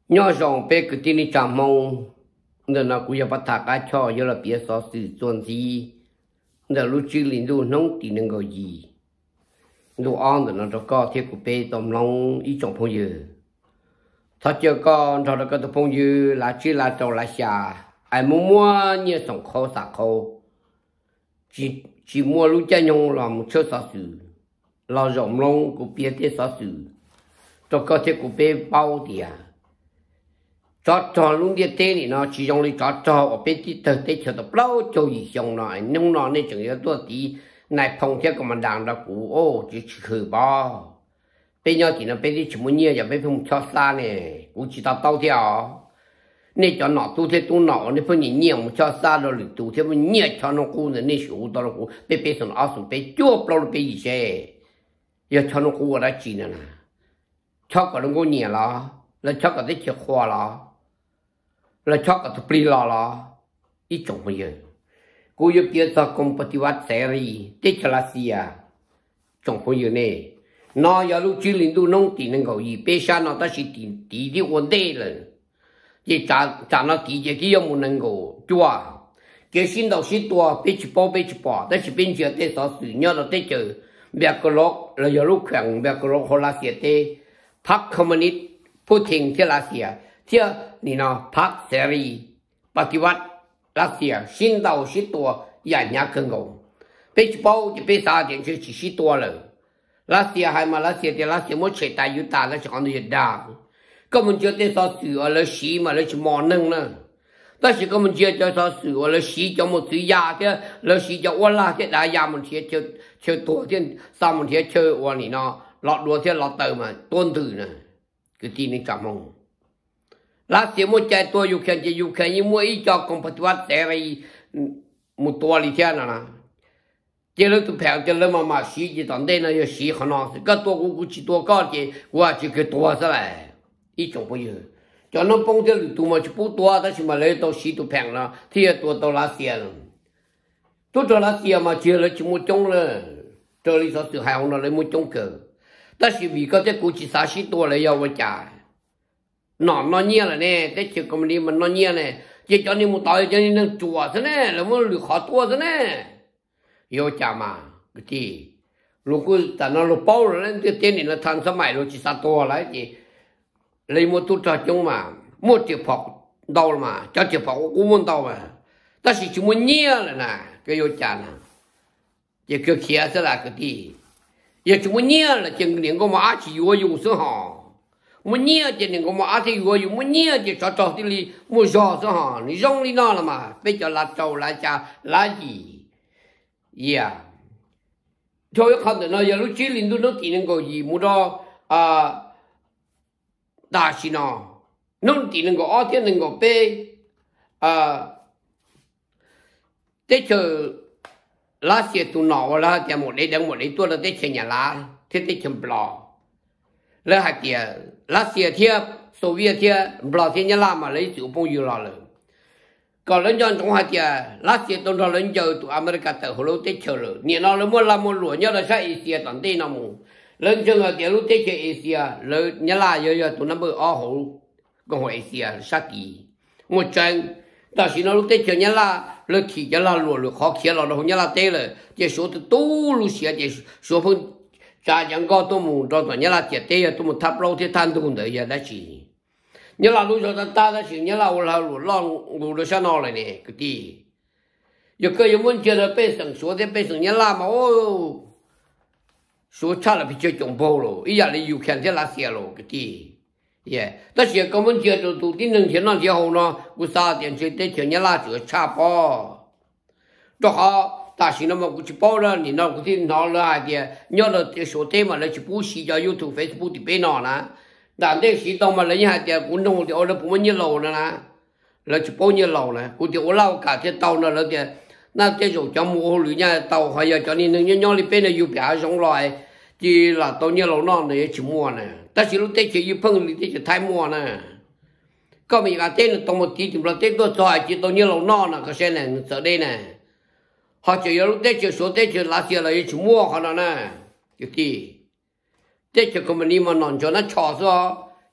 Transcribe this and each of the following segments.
nhỏ rong bé cái tin đi chạm mông nên nó cũng bắt thạc cái cho giờ là biết so sự chuẩn gì nên lúc trước liền đồ nông thì nên gọi gì đồ ăn thì nó cho có thiết của bé tôm long ít trong phong dừa thật chưa con cho nó cái tôm phong dừa là chỉ là trâu là xà ai mua nhiều sòng khô sạc khô chỉ mua lúc chơi nhung làm chơi so sự là rộng long của bé thế so sự cho có thiết của bé bao tiền cho luôn địa tên này nó chỉ dùng để cho ở bên tí thực tế cho tập lâu cho gì xong rồi nhưng nó nên chừng tôi tí này phong theo công đảng đó cũ ô chỉ khử bao bên nhau thì nó bên tí chỉ muốn nhiều giờ bên phong cho xa này cũng chỉ tao theo nên cho nó tu theo tu nó nên phong nhiều một cho xa rồi tu theo mình nhiều cho nó cũ rồi nên số đó là cũ bên bên xong áo xuống bên chua bao bên gì thế giờ cho nó cũ ở đó chỉ nè cho cái nó có nhiều là cho cái chìa khóa là cho cái tập lý là ít trong bây giờ cô yêu kia sa công bắt vật seri tết là gì à trong bây giờ này nó giờ lúc trước linh tu nông thì nên gọi gì bây giờ nó ta chỉ tí đi vấn đề rồi chỉ trả nó tí chỉ cái muốn nên gọi chua cái sinh đầu sinh tua bây chỉ bỏ但是bên kia tết sao sự nhớ là tết chờ bây giờ lúc là giờ lúc khoảng bây giờ lúc họ là gì tết Park Communist Putin thế là gì à thế你呢？拍摄里把地方那些新到许多人家更高，被包就被杀进去许多了。那些还嘛那些的那些么车大又大，那是讲的也大。根本就得说是了洗嘛，那是冇能了。但是根本就得说是了洗就冇最压的，了洗就我拉的大压门贴就多点三门贴就我你呢，落多贴落头嘛，多头呢，个地你怎么？là chỉ một trái tôi yêu khen như mỗi ý cho công phát sẽ phải một tua đi theo nào chỉ là tụi phèo chỉ là mà xí chỉ tận đây là xí khó nói cái tua cũng chỉ tua có chỉ cái tua sao vậy ý trong bây giờ cho nó bông theo tụi mà chỉ bút tua đó chỉ mà lấy tao xí tụi phèo là thì tua tao lá xìa tôi cho lá xìa mà chỉ là chỉ một trong là cho lý do sự hài lòng là lấy một trong cờ đó chỉ vì có cái cũng chỉ xá xí tua lấy nhau với trả nó nhiều là nè, thế chứ công ty mình nó nhiều nè, chỉ cho nên một tỏi cho nên nó chùa thế nè, là muốn lừa khó tua thế nè, yêu chả mà cái gì, lúc cứ ta nó lúc bao rồi nên cái tiền này nó thành sớm mai rồi chỉ sát tua lại chỉ lấy một chút cho chúng mà, một chiếc phọc đau mà, cho chiếc phọc cũng muốn đau mà, ta chỉ muốn nhiều là nè, cái yêu chả nè, chỉ cái kia sẽ là cái gì, giờ chúng muốn nhiều là chừng những cái mà chỉ yêu dùng số họ muốn nhiều thì những cái mà thì vừa dùng muốn nhiều thì cho thì li mua giò sao hả你用你那了嘛bây giờ là trâu là cha là gì yeah thôi không được nói giờ lúc trước linh nó thì nên gọi gì mua đó đa xin nó thì nên gọi thì nên gọi bé thế chờ lá xe tụ nọ là thì một đấy tôi là thế chơi nhà lá thế chơi bò là hai kia lá xe thiệp Xô Viết thiệp bảo thế nhân làm mà lấy sự phong yêu rồi còn lên chọn trong hai kia lá xe tôn ra lên chờ tụi America tới hồi lúc tết chờ rồi nhiều nó muốn làm một lúa nhớ là sai Asia toàn tây nam mù lên chọn ở kia lúc tết chờ Asia lên nhớ là giờ tụi nó bự ở hồ còn hồi Asia sát kỳ một trận đó chỉ nó lúc tết chờ nhớ là lên khi nhớ là lúa khó kia là nó nhớ là tết rồi chỉ số từ tu lúc xe chỉ số phong cha chẳng có tôi muốn cho tôi nhớ là chết tê tôi muốn thắp lâu thì than tôi cũng đợi giờ đã chỉ nhớ là lúc cho ta đã chỉ nhớ là lúc đó sao nói này cái gì giờ cái muốn chơi là bây giờ số thì bây giờ nhớ là mà ô số cha là bị chơi trồng bầu rồi ý là yêu khen thế là xia rồi cái gì yeah tất nhiên có muốn chơi tôi tin rằng thế nào thì hậu nó cũng sao tiền chơi tết chơi nhớ là chơi cha bao đó họ ta chỉ nó mà cũng chỉ bao ra, thì nó cũng thì nó là thì nhớ là cái số tiền mà là chỉ bút xí cho YouTube Facebook thì bên nó nè, đàn đấy xí tao mà lấy hai thì cũng đông thì ở đó cũng nhiều lầu nè, là chỉ bao nhiêu lầu nè, cũng thì ở lâu cả cái tàu nó là thì na cái chỗ trong mùa lưỡi nha tàu hay là cho nên những nhau đi bên này YouTube à giống loại chỉ là tàu nhiều lầu non này chỉ mua nè, ta chỉ lúc tết chỉ phân thì chỉ thay mua nè, có mình cái tên là tàu một tí thì là tết tôi xoài chỉ tàu nhiều lầu non nè cái xe này sợ đây nè họ chỉ có lúc tết chỉ số tết chỉ lá xìa là chỉ mua họ nè cái gì tết chỉ có mình đi mà nón cho nó chó sao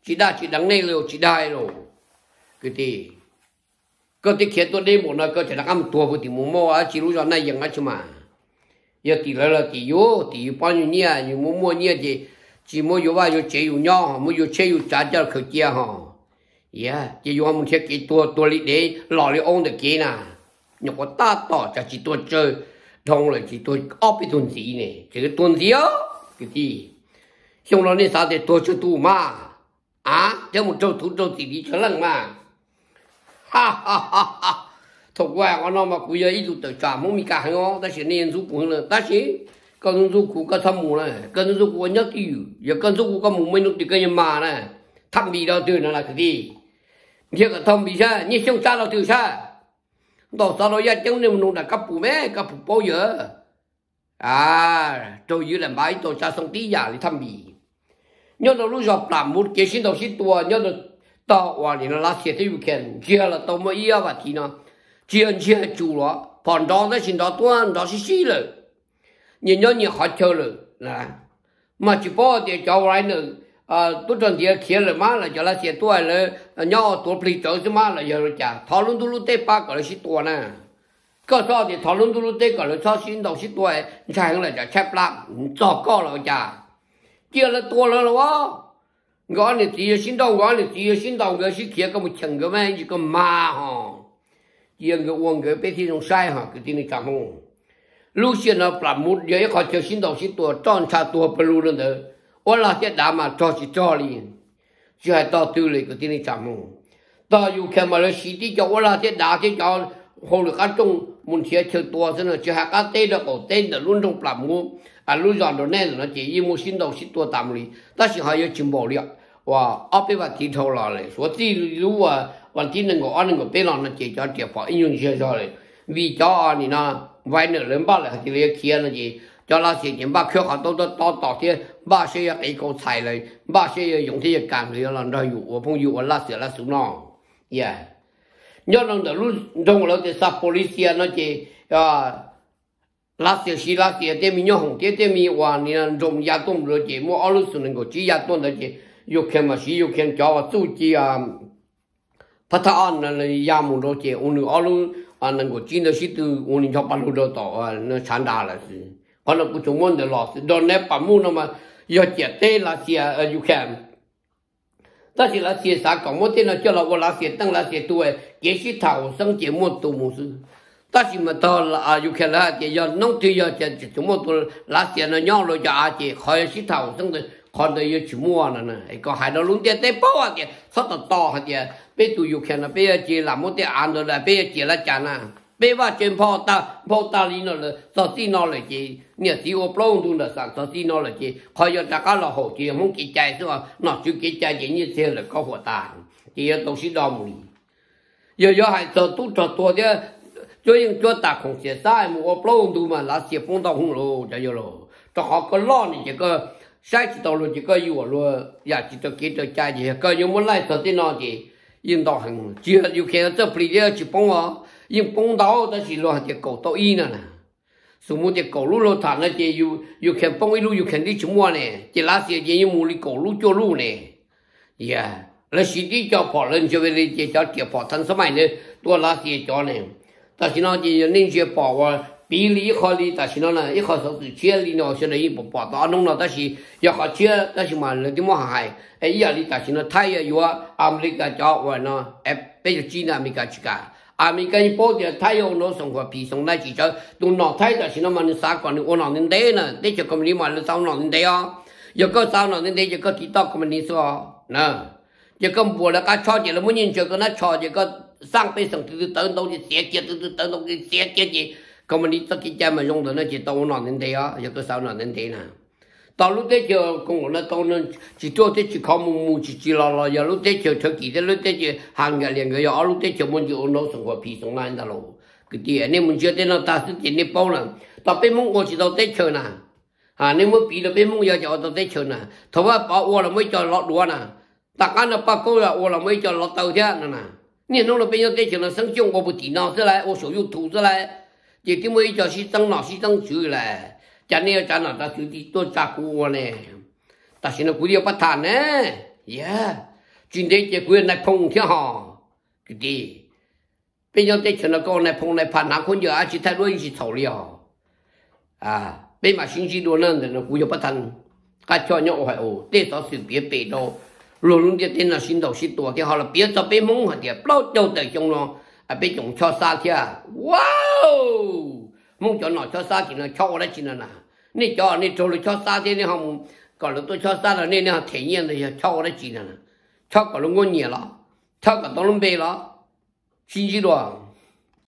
chỉ đằng này rồi chỉ đai rồi cái gì có thể khiến tôi đi một nơi có thể là ăn tua với thì mua à chỉ lúc đó nàyยังไงchứ mà giờ thì là thì yếu bao nhiêu nhia nhiều mua nhia thì chỉ mua yếu vào yếu chế yếu nhỏ mua yếu chế yếu trả cho khởi kia ha yeah chỉ yếu mình sẽ cái tua lý để lò lý ông được kia nè nhưng có ta tỏ chỉ tua chơi thông là chỉ tua ốp cái tuần gì này chỉ cái tuần gì á cái gì xong rồi nên sao để tua cho tu mà à cho một trâu gì đi cho lần mà ha ha ha ha thuộc qua con nó mà bây giờ ít tự trả muốn mình cả hay không ta sẽ nên giúp cũng là ta sẽ cần giúp cũng có thâm mù này cần giúp cũng nhớ kỹ giờ cần giúp cũng có mù mình lúc thì cái mà này thâm bị đâu từ nó là cái gì giờ cái thâm bị sao như xong sao đâu từ sao đó sao đó giờ chẳng nên mình đã cấp phụ mẹ cấp phụ bao giờ à tôi dưới làm bài tôi cha xong tí giả thì thâm bị nhớ là lúc giờ làm một cái xin đầu xin tua nhớ là tao hoàn thì nó là sẽ thấy khen kia là tao mới ý và thì nó chia chủ đó còn đó nó xin đó tuan đó xí rồi nhìn nhớ như họ chơi rồi là mà chỉ có để cho lại nữa tôi chuẩn bị kia rồi mà là cho là sẽ tuổi rồi nhau tuổi plei trở chứ mà là giờ rồi chả thọ luôn tôi lúc tết ba cái là xí tuổi nè có sao thì thọ luôn tôi lúc tết cái là sao xin đầu xí tuổi chạy là chả chép lắm cho có là chả kia là tuổi rồi đó gọi là chỉ xin đầu cái xí kia có một chừng cái mấy cái ma hả giờ cái uống cái bé thì không sai hả cái tiếng này chẳng không lúc xưa nó làm một giờ họ cho xin đầu xin tua tròn cha tua bự luôn đó ôn là cái đám mà cho chỉ cho liền chỉ hay tao tưเลยcái tiếng này chẳng không taoอยู่แค่มาเลยสีที่จะôn là cái đá cái cho hồ lực ăn trong muốn chơi chơi tua thế nào chỉ hay cái tên đó cổ tên đó luôn trong làm một lúc dọn đồ này nó chỉ như một xin đầu xin tua tạm đi ta chỉ hay chim bò liệt và áp cái vật thịt thô lại số tí lúcวันที่หนึ่งก็อันหนึ่งก็เป็นหลอนนะเจ้าเดี๋ยวพออีกอย่างเชื่อใจเลยวิจารณ์นี่นะไว้เนื้อเรื่องบ้านเลยที่เรียกเขียนนะเจ้าเราเสียงบ้าเชื่อเขาต่อที่บ้าเสียไอ้เขาใส่เลยบ้าเสียอย่างที่จะการเรียนเราอยู่ว่าพงอยู่ว่าลาเสียลาสุนองเย่ย้อนหลังแต่รู้ตรงเราจะสับ polisi นะเจ้าลาเสียชีลาเสียเต็มีเนื้อหงเต็มีวันนี้นะจมยาต้มเลยเจ้ามั่วเอาลูกสุนัขก็จียาต้มเลยเจ้ายกแขนมาชียกแขนจ่อสู้จีพัฒนาในยามมุโรเจอุนุอาลุอันนั้นก็จีนสิตุอุนิชอบปันหุดต่อนั่นฉันด่าละสิเพราะเราผู้ชมมันเดือดร้อนโดนเนี่ยปั๊มมุนมาอย่าเจ็บเตะลาเซียอยู่แค่แต่สิลาเซียสากของมันเตนะเจ้าเราว่าลาเซียตั้งลาเซียตัวเกี่ยสิท้าวสังเกตมันตัวมุสแต่สิมาต่ออยู่แค่ละเจียน้องที่อย่าเจ็บสมมติตัวลาเซียนั่นย่อเราจะอาเจีคอยสิท้าวสังเกตคนเดียวชิมัวนั่นนะไอ้ก็หายเราลุ้นเตะเตะป้อเตะสัตว์ต่อฮะเตะไปตัวอยู่แค่นั้นไปเจียละมุเตะอ่านตัวละไปเจียละจานะไปว่าเจนพ่อตาลีนั่นเลยสัตว์ที่นั่นเลยเจีเนี่ยที่ว่าปล้องตัวนั่นสัตว์ที่นั่นเลยเจีคอยจะการเราหัวเจียมุ่งกิจใจใช่ไหมน่าจุกิจใจเจียนี่เสียเลยก็หัวตาเจียต้องสิดอมลีเยอะๆให้ตัวเดียว就用做大空些晒么，我不用多嘛，那些风到红喽，就有喽。这好个老呢，这个晒起到了，这个有了，也知道给这家的，个有么来做的那的，引导很，只要有看这不里的去帮我，因帮到但是咯，这搞到一呢，什么的搞路了，他那些有看帮一路有看的什么呢？这那些人有么的搞路做路呢？呀，那实际叫跑人就为了这叫跌跑，但是买呢多那些叫呢。但是呢，就那些包啊，比例好的，但是呢，一好说是钱里呢，现在也不包大弄了，但是要好钱，但是嘛，那点么还，哎，伊里但是呢，他也有啊，阿美加叫我呢，哎，比如จีนอเมริกา去干，阿美加你包的，他有那生活皮送来几招，都拿他但是呢嘛，你啥管你我拿人带呢，你就咁你嘛，你找拿人带啊，有个找拿人带，有个提到咁你说，那，有个不了，个炒的了，没人就跟他炒这个。上辈生就是等到的写节，就是等到的写节节，咁么你这个家嘛用的那就到我哪能得啊？有个少哪能得呢？到路得就跟我那到那去做的去靠木去了，有路得就出去的路得就行个两个月，路得就么就弄生活皮送来的喽。个啲你们觉得那大事情你包了，到北蒙我知道得去呢，啊，你们比了北蒙要叫到得去呢，头发把我了没叫落多呢，大家那把够了我了没叫落头天呢。你弄了别人在前头生姜，我不地拿出来，我手又吐出来，也点么一叫西蒸拿西蒸出来，家里要家哪他手里多炸锅呢？但是呢，估计不谈呢，耶， 今天结果来碰天哈，对的，别要在前头搞来碰来怕哪困就而且太多一起吵了啊，别嘛星期六呢，那忽悠不谈，他叫你我还哦，至少是别背到，路路的电脑心头是多的好了，别找别蒙下的，不要叫的凶咯，啊别用敲沙天，哇哦，蒙叫哪敲沙天呢？敲我来劲了呢，你叫你走了敲沙天，你好搞了都敲沙了，你那体验的要敲我来劲了呢。敲搞了5年了，敲搞到了没了，星期六。